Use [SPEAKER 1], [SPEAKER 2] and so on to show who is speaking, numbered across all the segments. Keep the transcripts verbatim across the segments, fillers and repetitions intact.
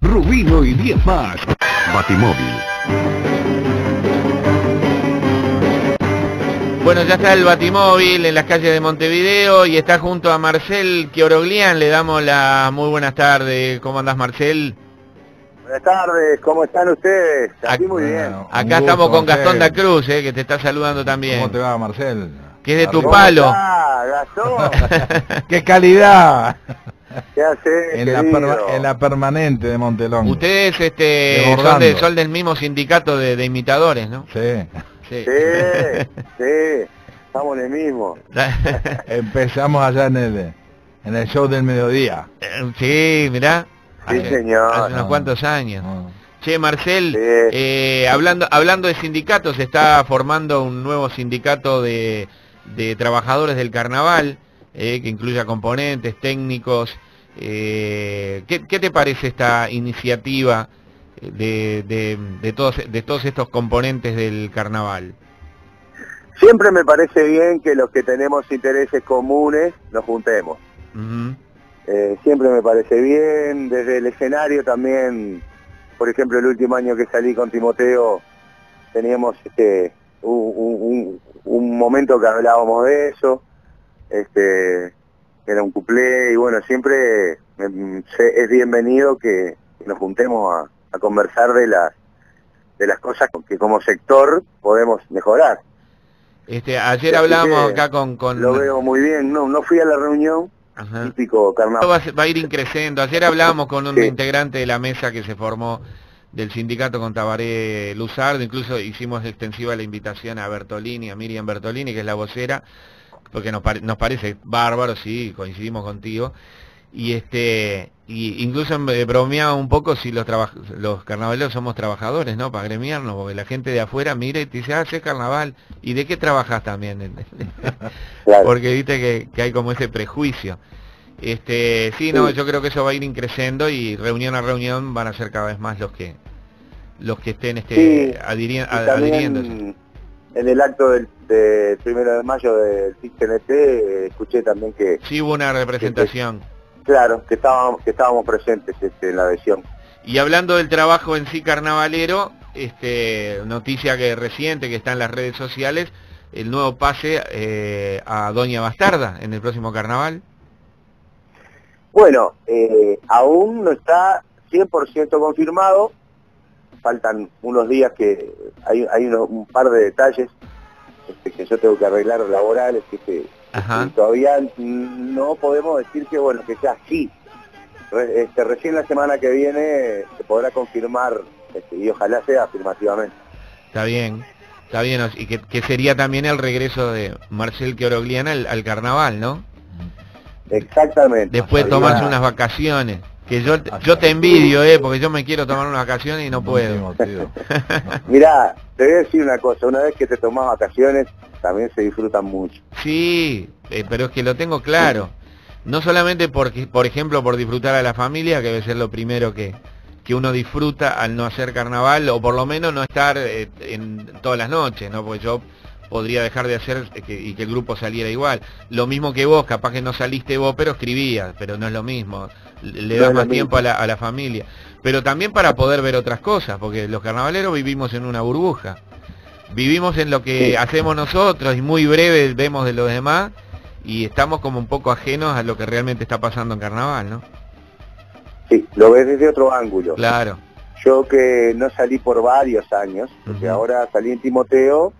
[SPEAKER 1] Rubino y diez más. Batimóvil.
[SPEAKER 2] Bueno, ya está el Batimóvil en las calles de Montevideo y está junto a Marcel Quioroglian. Le damos las muy buenas tardes. ¿Cómo andás, Marcel?
[SPEAKER 3] Buenas tardes, ¿cómo están ustedes? Aquí muy bien.
[SPEAKER 2] Acá
[SPEAKER 4] gusto,
[SPEAKER 2] estamos con
[SPEAKER 4] Marcel.
[SPEAKER 2] Gastón da Cruz, eh, que te está saludando también.
[SPEAKER 4] ¿Cómo te va, Marcel?
[SPEAKER 2] Que es de tu
[SPEAKER 4] Arriba.
[SPEAKER 2] palo.
[SPEAKER 3] Ah, Gastón.
[SPEAKER 4] ¡Qué calidad!
[SPEAKER 3] ¿Qué haces,
[SPEAKER 4] En la,
[SPEAKER 3] querido?
[SPEAKER 4] perma- en la permanente de Montelón.
[SPEAKER 2] Ustedes este, son,
[SPEAKER 4] Desbordando.
[SPEAKER 2] de, son del mismo sindicato de, de imitadores, ¿no?
[SPEAKER 4] Sí.
[SPEAKER 2] Sí.
[SPEAKER 3] Sí, sí, estamos en el mismo.
[SPEAKER 4] Empezamos allá en el, en el show del mediodía.
[SPEAKER 2] Sí, mirá.
[SPEAKER 3] Sí,
[SPEAKER 2] Hace-
[SPEAKER 3] señor.
[SPEAKER 2] Hace unos cuantos años.
[SPEAKER 4] Ah.
[SPEAKER 2] Che, Marcel,
[SPEAKER 3] Sí.
[SPEAKER 2] eh, hablando hablando de sindicatos, se está formando un nuevo sindicato de, de trabajadores del carnaval, eh, que incluya componentes, técnicos. Eh, ¿qué, qué te parece esta iniciativa de, de, de, todos, de todos estos componentes del carnaval?
[SPEAKER 3] Siempre me parece bien que los que tenemos intereses comunes nos juntemos.
[SPEAKER 2] Ujú.
[SPEAKER 3] Eh, siempre me parece bien, desde el escenario también, por ejemplo, el último año que salí con Timoteo, teníamos este un, un- un momento que hablábamos de eso, este era un cuplé, y bueno, siempre mm, se- es bienvenido que nos juntemos a, a conversar de las de las cosas que como sector podemos mejorar.
[SPEAKER 2] Este, ayer
[SPEAKER 3] Así
[SPEAKER 2] hablábamos
[SPEAKER 3] que
[SPEAKER 2] acá con... con...
[SPEAKER 3] Lo veo muy bien, no, no fui a la reunión,
[SPEAKER 2] Ajá.
[SPEAKER 3] típico carnaval.
[SPEAKER 2] Va a, ser- va a ir increciendo. Ayer hablábamos con un
[SPEAKER 3] Sí.
[SPEAKER 2] integrante de la mesa que se formó del sindicato con Tabaré Luzardo, incluso hicimos extensiva la invitación a Bertolini, a Miriam Bertolini, que es la vocera, porque nos, pare- nos parece bárbaro, sí, coincidimos contigo, y este y incluso eh, bromeaba un poco si los traba- los carnavaleros somos trabajadores, ¿no? Para gremiarnos, porque la gente de afuera mira y te dice, ah, sí, es carnaval, ¿y de qué trabajas también?
[SPEAKER 3] Claro.
[SPEAKER 2] Porque viste que, que hay como ese prejuicio. Este, sí, no,
[SPEAKER 3] Sí.
[SPEAKER 2] yo creo que eso va a ir increciendo y reunión a reunión van a ser cada vez más los que los que estén este
[SPEAKER 3] Sí,
[SPEAKER 2] adhiri-
[SPEAKER 3] y
[SPEAKER 2] ad-
[SPEAKER 3] también
[SPEAKER 2] adhiriéndose.
[SPEAKER 3] en el acto del, del primero de mayo del C I C N T eh, escuché también que,
[SPEAKER 2] Sí hubo una representación.
[SPEAKER 3] claro, que estábamos, que estábamos presentes este, en la adhesión.
[SPEAKER 2] Y hablando del trabajo en sí carnavalero, este noticia que reciente que está en las redes sociales, el nuevo pase eh, a Doña Bastarda en el próximo carnaval.
[SPEAKER 3] Bueno, eh, aún no está cien por ciento confirmado, faltan unos días que hay, hay unos- un par de detalles este, que yo tengo que arreglar laborales, que, que-
[SPEAKER 2] Ajá.
[SPEAKER 3] que todavía no podemos decir que bueno que sea así. Re- este, recién la semana que viene se podrá confirmar este, y ojalá sea afirmativamente.
[SPEAKER 2] Está bien, está bien, y que, que sería también el regreso de Marcel Quioroglian al, al carnaval, ¿no?
[SPEAKER 3] Exactamente.
[SPEAKER 2] Después de
[SPEAKER 3] Así
[SPEAKER 2] tomarse
[SPEAKER 3] va.
[SPEAKER 2] unas vacaciones. Que yo, yo te envidio, eh, porque yo me quiero tomar unas vacaciones y no puedo.
[SPEAKER 4] Último, tío.
[SPEAKER 3] Mirá, te voy a decir una cosa, una vez que te tomás vacaciones también se disfrutan mucho.
[SPEAKER 2] Sí, eh, pero es que lo tengo claro. No solamente porque, por ejemplo, por disfrutar a la familia, que debe ser lo primero que, que uno disfruta al no hacer carnaval, o por lo menos no estar eh, en todas las noches, ¿no? Porque yo podría dejar de hacer eh, que- y que el grupo saliera igual. Lo mismo que vos, capaz que no saliste vos, pero escribías, pero no es lo mismo. Le le
[SPEAKER 3] No
[SPEAKER 2] das
[SPEAKER 3] es lo
[SPEAKER 2] más tiempo
[SPEAKER 3] mismo.
[SPEAKER 2] a la, a la familia. Pero también para poder ver otras cosas, porque los carnavaleros vivimos en una burbuja. Vivimos en lo que
[SPEAKER 3] Sí.
[SPEAKER 2] hacemos nosotros y muy breve vemos de los demás y estamos como un poco ajenos a lo que realmente está pasando en carnaval, ¿no?
[SPEAKER 3] Sí, lo ves desde otro ángulo.
[SPEAKER 2] Claro.
[SPEAKER 3] Yo que no salí por varios años, porque
[SPEAKER 2] Ujú.
[SPEAKER 3] ahora salí en Timoteo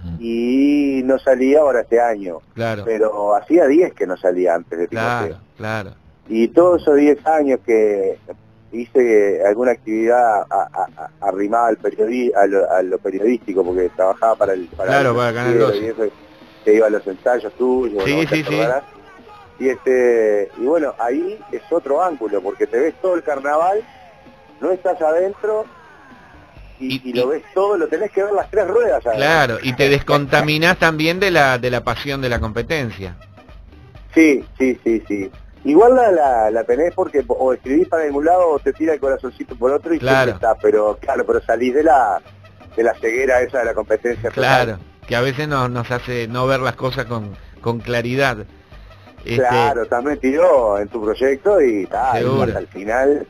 [SPEAKER 3] y no salí ahora este año,
[SPEAKER 2] Claro,
[SPEAKER 3] pero hacía diez que no salía antes de Timoteo.
[SPEAKER 2] claro, claro.
[SPEAKER 3] Y todos esos diez años que hice alguna actividad a- a- a- arrimada al periodi a, lo, a lo periodístico, porque trabajaba para el para
[SPEAKER 2] Claro,
[SPEAKER 3] el
[SPEAKER 2] para Canal
[SPEAKER 3] noticiero
[SPEAKER 2] doce.
[SPEAKER 3] y eso, que iba a los ensayos tuyos,
[SPEAKER 2] Sí,
[SPEAKER 3] ¿no? ¿Te
[SPEAKER 2] sí, sí.
[SPEAKER 3] acordarás? Y este y bueno, ahí es otro ángulo, porque te ves todo el carnaval, no estás adentro y,
[SPEAKER 2] Y-
[SPEAKER 3] y lo
[SPEAKER 2] y-
[SPEAKER 3] ves todo, lo tenés que ver las tres ruedas adentro.
[SPEAKER 2] Claro, y te descontaminás también de la de la pasión de la competencia.
[SPEAKER 3] Sí, sí, sí, sí. Igual la, la, la tenés porque o escribís para algún lado o te tira el corazoncito por otro y
[SPEAKER 2] Claro.
[SPEAKER 3] siempre está, pero claro, pero salís de la de la ceguera esa de la competencia.
[SPEAKER 2] Claro, que a veces nos, nos hace no ver las cosas con, con claridad. Este,
[SPEAKER 3] Claro, también tiró en tu proyecto y tal,
[SPEAKER 2] Seguro.
[SPEAKER 3] hasta el final.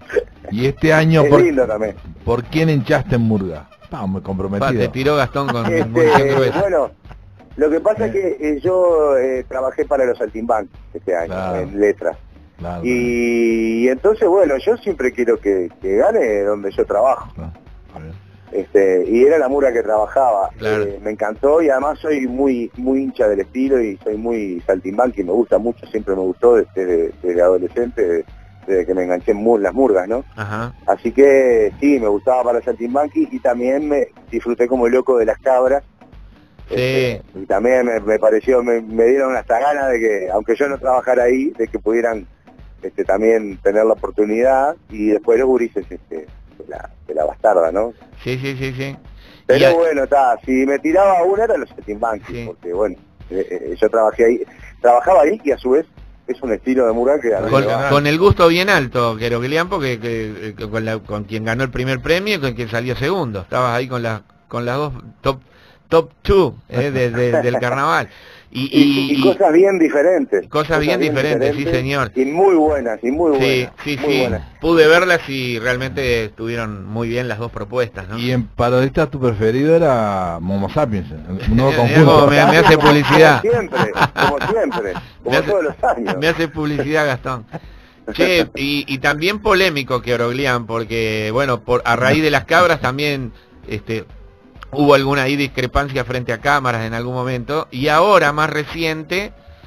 [SPEAKER 4] Y este año,
[SPEAKER 3] Es
[SPEAKER 4] por,
[SPEAKER 3] lindo también.
[SPEAKER 4] ¿por quién hinchaste en Murga? Estaba muy
[SPEAKER 2] pa,
[SPEAKER 4] comprometido.
[SPEAKER 2] te tiró Gastón con
[SPEAKER 3] Este,
[SPEAKER 2] munición gruesa.
[SPEAKER 3] bueno, lo que pasa
[SPEAKER 4] Eh.
[SPEAKER 3] es que eh, yo eh, trabajé para los Saltimbanquis este año,
[SPEAKER 4] Claro.
[SPEAKER 3] en letras.
[SPEAKER 4] Claro,
[SPEAKER 3] Y, y entonces, bueno, yo siempre quiero que, que gane donde yo trabajo.
[SPEAKER 4] claro, está bien.
[SPEAKER 3] Este, y era la Murga que trabajaba.
[SPEAKER 2] Claro.
[SPEAKER 3] Eh, me encantó y además soy muy muy hincha del estilo y soy muy saltimbanqui, me gusta mucho, siempre me gustó desde, desde, desde adolescente, desde, desde que me enganché en mur, las murgas, ¿no?
[SPEAKER 2] Ajá.
[SPEAKER 3] Así que sí, me gustaba para saltimbanqui y también me disfruté como loco de las cabras.
[SPEAKER 2] Sí.
[SPEAKER 3] Este, y también me, me pareció, me, me dieron hasta ganas de que, aunque yo no trabajara ahí, de que pudieran este, también tener la oportunidad y después los gurises este, de, la, de la bastarda, ¿no?
[SPEAKER 2] Sí, sí, sí, sí.
[SPEAKER 3] Pero
[SPEAKER 2] Y a-
[SPEAKER 3] bueno, está, si me tiraba una era los saltimbanquis,
[SPEAKER 2] Sí.
[SPEAKER 3] porque bueno, eh, eh, yo trabajé ahí, trabajaba ahí y a su vez es un estilo de Murga que a mí
[SPEAKER 2] Con,
[SPEAKER 3] me va.
[SPEAKER 2] con el gusto bien alto, Queroglián, porque que, que- con, la- con quien ganó el primer premio y con quien salió segundo. Estabas ahí con las con las dos top top two eh, de- de- del carnaval. Y,
[SPEAKER 3] Y, y cosas bien diferentes.
[SPEAKER 2] cosas bien diferentes, sí, señor.
[SPEAKER 3] Y muy buenas, y muy
[SPEAKER 2] sí,
[SPEAKER 3] buenas.
[SPEAKER 2] sí,
[SPEAKER 3] muy
[SPEAKER 2] sí.
[SPEAKER 3] buenas.
[SPEAKER 2] Pude verlas y realmente estuvieron muy bien las dos propuestas, ¿no?
[SPEAKER 4] Y en parodista tu preferido era Momo Sapiens, un nuevo
[SPEAKER 2] Mirá
[SPEAKER 4] conjunto.
[SPEAKER 2] cómo me, me hace publicidad.
[SPEAKER 3] Como siempre, como siempre,
[SPEAKER 2] Me
[SPEAKER 3] como
[SPEAKER 2] hace-
[SPEAKER 3] todos los años.
[SPEAKER 2] Me hace publicidad, Gastón. Che, y, y también polémico Queroglián, porque, bueno, por a raíz de las cabras también este, hubo alguna ahí discrepancia frente a cámaras en algún momento, y ahora, más reciente,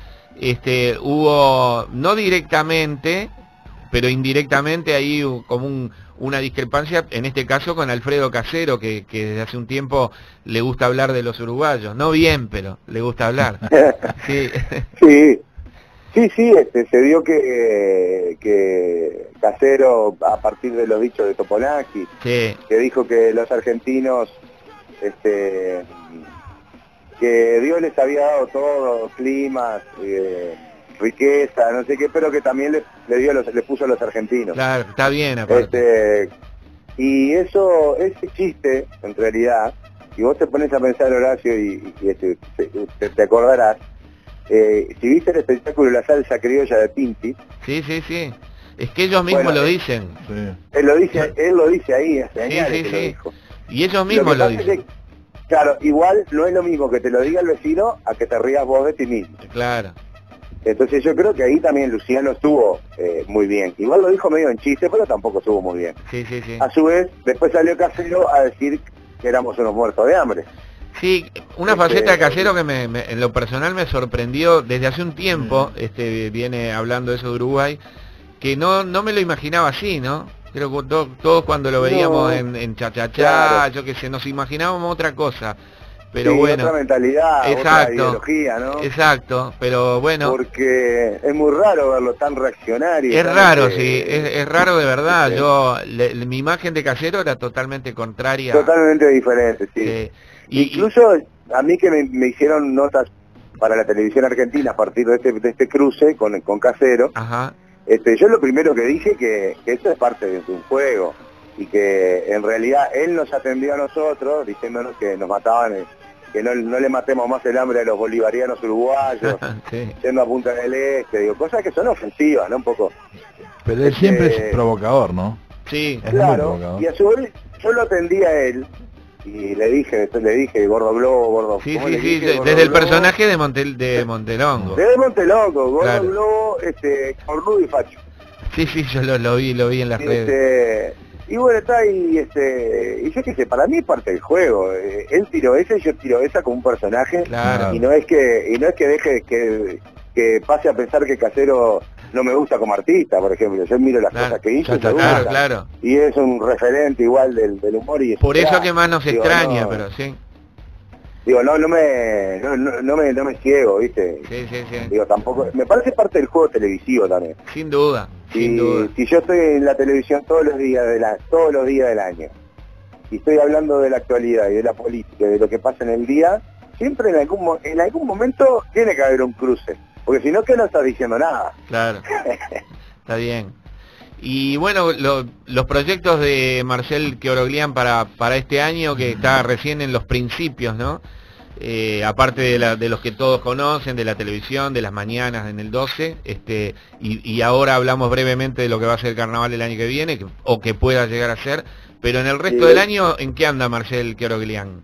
[SPEAKER 2] este, hubo, no directamente, pero indirectamente ahí hubo como un, una discrepancia, en este caso con Alfredo Casero, que, que desde hace un tiempo le gusta hablar de los uruguayos. No bien, pero le gusta hablar. Sí.
[SPEAKER 3] Sí, sí, sí, este, se vio que, que Casero, a partir de los dichos de Topolanqui,
[SPEAKER 2] Sí,
[SPEAKER 3] que dijo que los argentinos, este, que Dios les había dado todo, climas, eh, riqueza, no sé qué, pero que también le, le dio a los, le puso a los argentinos.
[SPEAKER 2] claro, está bien aparte.
[SPEAKER 3] Este, y eso, ese chiste, en realidad, si vos te pones a pensar, Horacio, y, y este, te, te acordarás, eh, si viste el espectáculo La Salsa Criolla de Pinti,
[SPEAKER 2] Sí, sí, sí. Es que ellos mismos
[SPEAKER 3] Bueno,
[SPEAKER 2] lo
[SPEAKER 3] eh,
[SPEAKER 2] dicen.
[SPEAKER 4] Sí.
[SPEAKER 3] él lo dice, él lo dice ahí, hace
[SPEAKER 2] Sí,
[SPEAKER 3] años
[SPEAKER 2] sí,
[SPEAKER 3] que
[SPEAKER 2] sí.
[SPEAKER 3] lo dijo.
[SPEAKER 2] Y ellos
[SPEAKER 3] Lo
[SPEAKER 2] mismos
[SPEAKER 3] que
[SPEAKER 2] lo
[SPEAKER 3] pasa es
[SPEAKER 2] dicen.
[SPEAKER 3] que, claro, igual no es lo mismo que te lo diga el vecino a que te rías vos de ti mismo.
[SPEAKER 2] Claro.
[SPEAKER 3] Entonces yo creo que ahí también Luciano estuvo eh, muy bien. Igual lo dijo medio en chiste, pero tampoco estuvo muy bien.
[SPEAKER 2] Sí, sí, sí.
[SPEAKER 3] A su vez, después salió Casero a decir que éramos unos muertos de hambre.
[SPEAKER 2] Sí, una
[SPEAKER 3] Este,
[SPEAKER 2] faceta de Casero que me, me- en lo personal me sorprendió desde hace un tiempo, este viene hablando eso de Uruguay, que no no me lo imaginaba así, ¿no? Creo que to- todos cuando lo veíamos
[SPEAKER 3] No.
[SPEAKER 2] en, en Chachachá,
[SPEAKER 3] Claro.
[SPEAKER 2] yo qué sé, nos imaginábamos otra cosa. Pero
[SPEAKER 3] Sí,
[SPEAKER 2] bueno,
[SPEAKER 3] otra mentalidad, otra
[SPEAKER 2] exacto,
[SPEAKER 3] ideología, ¿no?
[SPEAKER 2] exacto, pero bueno,
[SPEAKER 3] Porque es muy raro verlo tan reaccionario.
[SPEAKER 2] es
[SPEAKER 3] tan,
[SPEAKER 2] raro,
[SPEAKER 3] este,
[SPEAKER 2] sí, es, es raro de verdad.
[SPEAKER 3] este,
[SPEAKER 2] Yo, le- le- mi imagen de Casero era totalmente contraria.
[SPEAKER 3] Totalmente diferente, sí.
[SPEAKER 2] Sí. Y-
[SPEAKER 3] Incluso a mí que me, me hicieron notas para la televisión argentina a partir de este, de este cruce con, con Casero,
[SPEAKER 2] Ajá,
[SPEAKER 3] este, yo lo primero que dije que, que esto es parte de un juego y que en realidad él nos atendió a nosotros diciéndonos que nos mataban, eh, que no, no le matemos más el hambre a los bolivarianos uruguayos,
[SPEAKER 2] sí.
[SPEAKER 3] yendo a Punta del Este, digo, cosas que son ofensivas, ¿no? Un poco.
[SPEAKER 4] Pero él siempre
[SPEAKER 3] Este,
[SPEAKER 4] es provocador, ¿no?
[SPEAKER 2] Sí,
[SPEAKER 4] Es muy
[SPEAKER 3] Claro,
[SPEAKER 4] provocador.
[SPEAKER 3] y a su vez yo lo atendí a él y le dije, después le dije, gordo globo, gordo.
[SPEAKER 2] sí,
[SPEAKER 3] ¿cómo
[SPEAKER 2] sí,
[SPEAKER 3] le
[SPEAKER 2] sí,
[SPEAKER 3] dije?
[SPEAKER 2] de-
[SPEAKER 3] Gordo
[SPEAKER 2] desde el
[SPEAKER 3] globo.
[SPEAKER 2] personaje de, Montel, de Montelongo.
[SPEAKER 3] De Montelongo, gordo
[SPEAKER 2] Claro.
[SPEAKER 3] globo, este, cornudo y facho.
[SPEAKER 2] Sí, sí, yo lo, lo vi, lo vi en las redes.
[SPEAKER 3] Este, y bueno, está ahí, este, y yo qué sé, para mí es parte del juego. Eh, él tiró esa y yo tiro esa como un personaje.
[SPEAKER 2] Claro.
[SPEAKER 3] Y no es que, y no es que deje que, que pase a pensar que Casero no me gusta como artista, por ejemplo. Yo miro las
[SPEAKER 2] Claro.
[SPEAKER 3] cosas que hizo y me
[SPEAKER 2] Claro,
[SPEAKER 3] gustan.
[SPEAKER 2] claro.
[SPEAKER 3] Y es un referente igual del, del humor y
[SPEAKER 2] Por eso
[SPEAKER 3] crack.
[SPEAKER 2] que más nos
[SPEAKER 3] Digo,
[SPEAKER 2] extraña,
[SPEAKER 3] no,
[SPEAKER 2] pero sí.
[SPEAKER 3] Digo, no, no me, no, no, no me, no me ciego, ¿viste?
[SPEAKER 2] Sí, sí, sí.
[SPEAKER 3] Digo, tampoco, me parece parte del juego televisivo también.
[SPEAKER 2] Sin duda, sin
[SPEAKER 3] Si,
[SPEAKER 2] duda.
[SPEAKER 3] si yo estoy en la televisión todos los días de la, todos los días del año y estoy hablando de la actualidad y de la política y de lo que pasa en el día, siempre en algún mo- en algún momento tiene que haber un cruce, porque si no, que no estás diciendo nada.
[SPEAKER 2] Claro. Está bien. Y bueno, lo- los proyectos de Marcel Queroglián para, para este año, que está recién en los principios, ¿no? eh, aparte de, la, de los que todos conocen, de la televisión, de las mañanas en el doce, este, y, y ahora hablamos brevemente de lo que va a ser el carnaval el año que viene, que, o que pueda llegar a ser, pero en el resto
[SPEAKER 3] Sí.
[SPEAKER 2] del año, ¿en qué anda Marcel Quiroglián?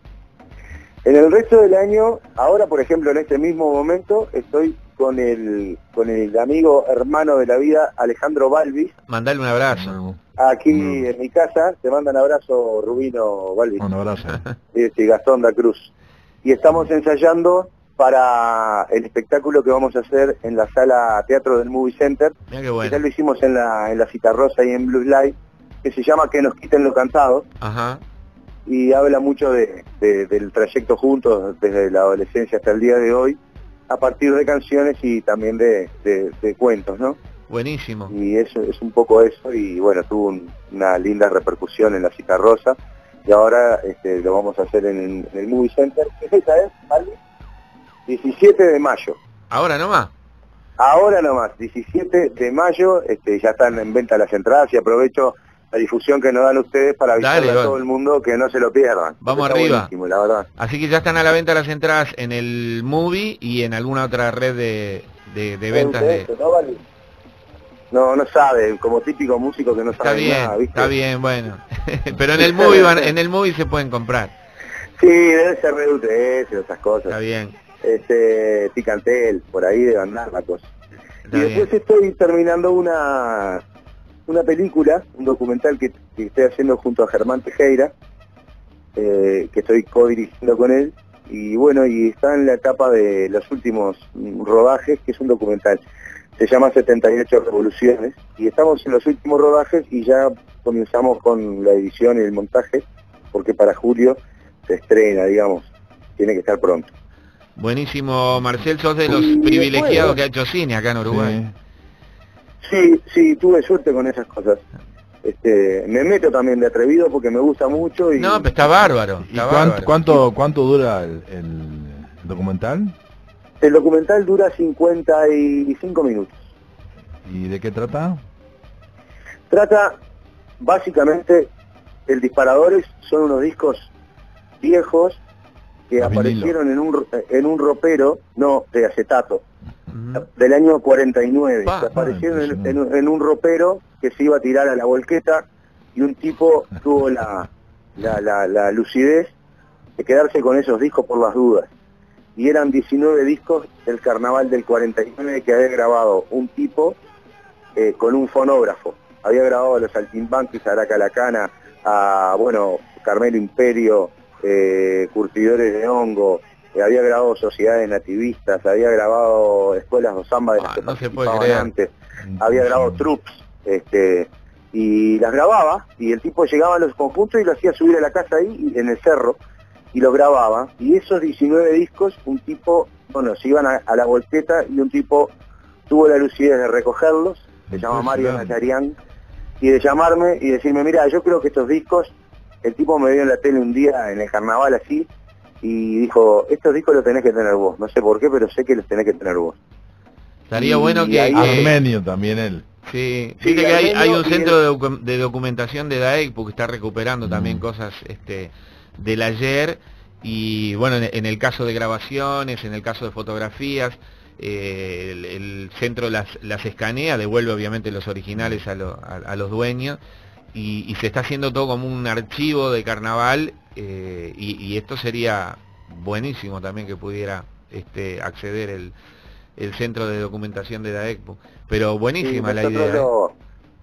[SPEAKER 3] En el resto del año, ahora por ejemplo en este mismo momento, estoy con el, con el amigo hermano de la vida, Alejandro Balvis,
[SPEAKER 2] Mandale un abrazo.
[SPEAKER 3] aquí
[SPEAKER 4] Mm.
[SPEAKER 3] en mi casa. Te mandan abrazo Rubino Balvis,
[SPEAKER 4] Un abrazo.
[SPEAKER 3] y Gastón da Cruz. Y estamos ensayando para el espectáculo que vamos a hacer en la sala teatro del Movie Center,
[SPEAKER 2] Mira qué
[SPEAKER 3] que
[SPEAKER 2] bueno.
[SPEAKER 3] ya lo hicimos en la, en la Citarrosa y en Blues Live, que se llama Que nos quiten lo cantado,
[SPEAKER 2] Ajá.
[SPEAKER 3] y habla mucho de, de- del trayecto juntos desde la adolescencia hasta el día de hoy, a partir de canciones y también de, de- de cuentos, ¿no?
[SPEAKER 2] Buenísimo.
[SPEAKER 3] Y eso es un poco eso, y bueno, tuvo un- una linda repercusión en la Citarrosa, y ahora este, lo vamos a hacer en, en el Movie Center. ¿Qué fecha es, Balbi? diecisiete de mayo.
[SPEAKER 2] Ahora nomás.
[SPEAKER 3] Ahora nomás, diecisiete de mayo, este, ya están en venta las entradas, y aprovecho la difusión que nos dan ustedes para avisarle
[SPEAKER 2] Dale,
[SPEAKER 3] a todo
[SPEAKER 2] Iván.
[SPEAKER 3] el mundo que no se lo pierdan.
[SPEAKER 2] Vamos
[SPEAKER 3] Está
[SPEAKER 2] arriba.
[SPEAKER 3] buenísimo, la verdad.
[SPEAKER 2] Así que ya están a la venta las entradas en el Movie y en alguna otra red de, de, de ventas de...
[SPEAKER 3] ¿No, Balbi? No, no sabe, como típico músico que no
[SPEAKER 2] Está
[SPEAKER 3] sabe
[SPEAKER 2] bien,
[SPEAKER 3] nada, ¿viste?
[SPEAKER 2] está bien, bueno. Pero en el Movie van- en el Movie se pueden comprar.
[SPEAKER 3] Sí, debe ser Redu tres y esas cosas.
[SPEAKER 2] Está bien.
[SPEAKER 3] Este, Ticantel, por ahí debe andar la cosa.
[SPEAKER 2] Está
[SPEAKER 3] Y después
[SPEAKER 2] bien.
[SPEAKER 3] estoy terminando una una película, un documental que, que estoy haciendo junto a Germán Tejera, eh, que estoy co-dirigiendo con él, y bueno, y está en la etapa de los últimos mm, rodajes, que es un documental. Se llama setenta y ocho Revoluciones, y estamos en los últimos rodajes y ya comenzamos con la edición y el montaje, porque para julio se estrena, digamos, tiene que estar pronto.
[SPEAKER 2] Buenísimo, Marcel, sos de los
[SPEAKER 3] Y
[SPEAKER 2] privilegiados
[SPEAKER 3] después,
[SPEAKER 2] que ha hecho cine acá en Uruguay.
[SPEAKER 3] Sí, sí, tuve suerte con esas cosas. Este, me meto también de atrevido porque me gusta mucho y...
[SPEAKER 2] No, pero está bárbaro,
[SPEAKER 4] ¿Y
[SPEAKER 2] está
[SPEAKER 4] cuánto,
[SPEAKER 2] bárbaro.
[SPEAKER 4] cuánto, cuánto dura el, el documental?
[SPEAKER 3] El documental dura cincuenta y cinco minutos.
[SPEAKER 4] ¿Y de qué trata?
[SPEAKER 3] Trata, básicamente, el Disparadores son unos discos viejos que
[SPEAKER 4] Los
[SPEAKER 3] aparecieron en un, en un ropero, no, de acetato,
[SPEAKER 2] Ujú.
[SPEAKER 3] del año cuarenta y nueve.
[SPEAKER 2] Pa.
[SPEAKER 3] que aparecieron
[SPEAKER 4] Ah,
[SPEAKER 3] en,
[SPEAKER 4] impresionante.
[SPEAKER 3] en un- en un ropero que se iba a tirar a la volqueta, y un tipo tuvo la, la, la, la lucidez de quedarse con esos discos por las dudas. Y eran diecinueve discos del carnaval del cuarenta y nueve que había grabado un tipo eh, con un fonógrafo. Había grabado a los Saltimbanquis, a Aracalacana, a, bueno, Carmelo Imperio, eh, Curtidores de Hongo, eh, había grabado Sociedades Nativistas, había grabado Escuelas de Samba de las
[SPEAKER 2] Ah,
[SPEAKER 3] que
[SPEAKER 2] no se puede
[SPEAKER 3] participaban
[SPEAKER 2] creer.
[SPEAKER 3] antes, había grabado Troops, este, y las grababa, y el tipo llegaba a los conjuntos y lo hacía subir a la casa ahí, y- en el cerro, y lo grababa, y esos diecinueve discos, un tipo, bueno, se iban a, a la volqueta, y un tipo tuvo la lucidez de recogerlos, se llama Mario
[SPEAKER 4] Impresionante.
[SPEAKER 3] Nacharián, y de llamarme y decirme, mira, yo creo que estos discos, el tipo me vio en la tele un día en el carnaval así, y dijo, estos discos los tenés que tener vos, no sé por qué, pero sé que los tenés que tener vos.
[SPEAKER 2] Estaría
[SPEAKER 3] Y
[SPEAKER 2] bueno que...
[SPEAKER 3] ahí-
[SPEAKER 2] que-
[SPEAKER 4] Armenio también él.
[SPEAKER 2] Sí,
[SPEAKER 3] Sí,
[SPEAKER 2] viste que hay,
[SPEAKER 3] Armenio
[SPEAKER 2] hay un
[SPEAKER 3] y
[SPEAKER 2] centro
[SPEAKER 3] el-
[SPEAKER 2] de, docu- de documentación de DAEC porque está recuperando también
[SPEAKER 4] Mm.
[SPEAKER 2] cosas este, del ayer, y bueno, en, en el caso de grabaciones, en el caso de fotografías, eh, el, el centro las, las escanea, devuelve obviamente los originales a, lo- a- a los dueños, y, y se está haciendo todo como un archivo de carnaval, eh, y, y esto sería buenísimo también que pudiera este, acceder el, el centro de documentación de DAECPO. Pero buenísima
[SPEAKER 3] Sí,
[SPEAKER 2] la
[SPEAKER 3] nosotros
[SPEAKER 2] idea. ¿eh?
[SPEAKER 3] lo,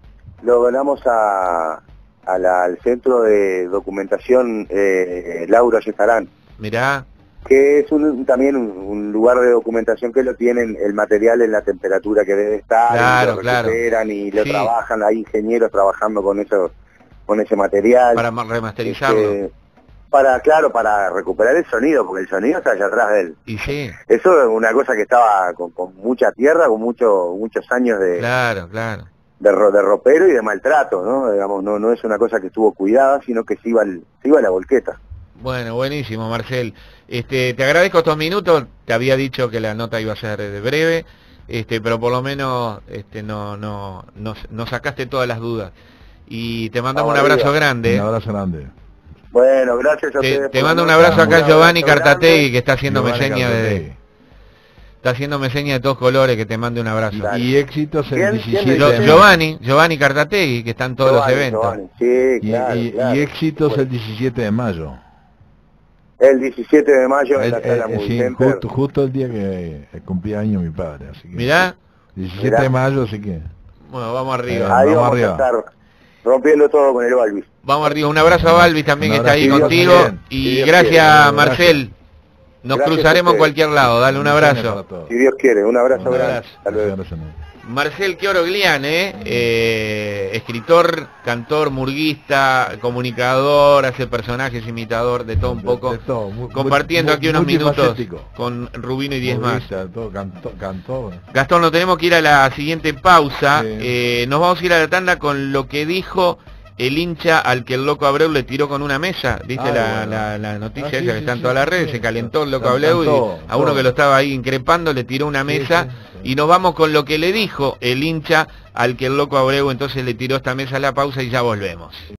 [SPEAKER 3] lo donamos a, a la- al centro de documentación eh, Laura Yetarán,
[SPEAKER 2] Mirá,
[SPEAKER 3] que es un, también un, un lugar de documentación que lo tienen el material en la temperatura que debe estar,
[SPEAKER 2] Claro,
[SPEAKER 3] y lo
[SPEAKER 2] claro.
[SPEAKER 3] recuperan y lo
[SPEAKER 2] Sí.
[SPEAKER 3] trabajan, hay ingenieros trabajando con eso, con ese material.
[SPEAKER 2] para ma- remasterizarlo.
[SPEAKER 3] Este, para, claro, para recuperar el sonido, porque el sonido está allá atrás de él.
[SPEAKER 2] Y sí,
[SPEAKER 3] Eso es una cosa que estaba con, con mucha tierra, con mucho, muchos años de,
[SPEAKER 2] claro, claro.
[SPEAKER 3] de, ro- de ropero y de maltrato, ¿no? Digamos, no, no es una cosa que estuvo cuidada, sino que se iba, al- se iba a la volqueta.
[SPEAKER 2] Bueno, buenísimo, Marcel. Este, te agradezco estos minutos. Te había dicho que la nota iba a ser de breve, este, pero por lo menos este, no, no, no, no sacaste todas las dudas. Y te mandamos
[SPEAKER 3] Vamos
[SPEAKER 2] un abrazo
[SPEAKER 3] arriba.
[SPEAKER 2] grande.
[SPEAKER 4] Un abrazo grande.
[SPEAKER 3] Bueno, gracias a
[SPEAKER 2] Te,
[SPEAKER 3] ustedes.
[SPEAKER 2] te
[SPEAKER 3] por
[SPEAKER 2] mando
[SPEAKER 3] la
[SPEAKER 2] un
[SPEAKER 3] nota,
[SPEAKER 2] abrazo acá
[SPEAKER 3] un
[SPEAKER 2] a Giovanni
[SPEAKER 3] abrazo
[SPEAKER 2] Cartategui,
[SPEAKER 3] grande.
[SPEAKER 2] que está haciéndome
[SPEAKER 4] Giovanni
[SPEAKER 2] seña de...
[SPEAKER 4] Cartategui.
[SPEAKER 2] Está haciéndome seña de todos colores, que te mande un abrazo.
[SPEAKER 3] Dale.
[SPEAKER 4] Y éxitos el
[SPEAKER 3] ¿Quién?
[SPEAKER 4] diecisiete
[SPEAKER 3] ¿Quién
[SPEAKER 2] Gio-
[SPEAKER 3] me
[SPEAKER 4] de
[SPEAKER 3] dice?
[SPEAKER 4] mayo.
[SPEAKER 2] Giovanni, Giovanni Cartategui, que está en todos
[SPEAKER 3] Giovanni,
[SPEAKER 2] los eventos.
[SPEAKER 3] Giovanni. Sí,
[SPEAKER 4] Y,
[SPEAKER 3] claro,
[SPEAKER 4] y-
[SPEAKER 3] claro.
[SPEAKER 4] y éxitos
[SPEAKER 3] Bueno,
[SPEAKER 4] el diecisiete de mayo.
[SPEAKER 3] el diecisiete de mayo en
[SPEAKER 4] El-
[SPEAKER 3] la sala
[SPEAKER 4] el-
[SPEAKER 3] Movie
[SPEAKER 4] sí,
[SPEAKER 3] Center.
[SPEAKER 4] justo, justo el día que eh, cumplía año mi padre. Así que,
[SPEAKER 2] Mirá,
[SPEAKER 4] diecisiete
[SPEAKER 3] Mirá.
[SPEAKER 4] de mayo, así que...
[SPEAKER 2] bueno, vamos arriba.
[SPEAKER 4] Ah,
[SPEAKER 3] Ahí
[SPEAKER 4] vamos
[SPEAKER 3] vamos
[SPEAKER 4] arriba.
[SPEAKER 3] a estar rompiendo todo con el Balvis.
[SPEAKER 2] Vamos arriba. Un abrazo a Balvis también,
[SPEAKER 4] Un
[SPEAKER 2] que está ahí
[SPEAKER 4] abrazo.
[SPEAKER 2] contigo.
[SPEAKER 4] Dios quiere.
[SPEAKER 2] Y
[SPEAKER 3] Si Dios
[SPEAKER 2] gracias,
[SPEAKER 3] quiere.
[SPEAKER 2] Marcel. Nos
[SPEAKER 3] Gracias
[SPEAKER 2] cruzaremos
[SPEAKER 3] a
[SPEAKER 2] en cualquier lado. Dale un abrazo.
[SPEAKER 3] Si Dios quiere, un abrazo
[SPEAKER 4] Un
[SPEAKER 3] grande.
[SPEAKER 2] abrazo.
[SPEAKER 3] Hasta luego.
[SPEAKER 2] Marcel Quioroglian, ¿eh? Eh, escritor, cantor, murguista, comunicador, hace personajes, imitador, de todo un poco.
[SPEAKER 4] De todo, mu-
[SPEAKER 2] Compartiendo
[SPEAKER 4] mu-
[SPEAKER 2] aquí unos minutos
[SPEAKER 4] multifacético.
[SPEAKER 2] con Rubino y diez más.
[SPEAKER 4] Humorista, todo, cantó, cantó.
[SPEAKER 2] Gastón, nos tenemos que ir a la siguiente pausa.
[SPEAKER 4] Sí.
[SPEAKER 2] Eh, nos vamos a ir a la tanda con lo que dijo el hincha al que el Loco Abreu le tiró con una mesa. ¿Viste
[SPEAKER 4] Ah,
[SPEAKER 2] la,
[SPEAKER 4] bueno.
[SPEAKER 2] la, la noticia
[SPEAKER 4] Ah, sí,
[SPEAKER 2] esa que
[SPEAKER 4] sí,
[SPEAKER 2] está en
[SPEAKER 4] sí,
[SPEAKER 2] todas las
[SPEAKER 4] sí,
[SPEAKER 2] redes?
[SPEAKER 4] sí.
[SPEAKER 2] Se calentó el Loco
[SPEAKER 4] Cantó,
[SPEAKER 2] Abreu y a uno
[SPEAKER 4] todo.
[SPEAKER 2] que lo estaba ahí increpando le tiró una mesa.
[SPEAKER 4] Sí, sí, sí.
[SPEAKER 2] Y nos vamos con lo que le dijo el hincha al que el Loco Abreu entonces le tiró esta mesa a la pausa y ya volvemos.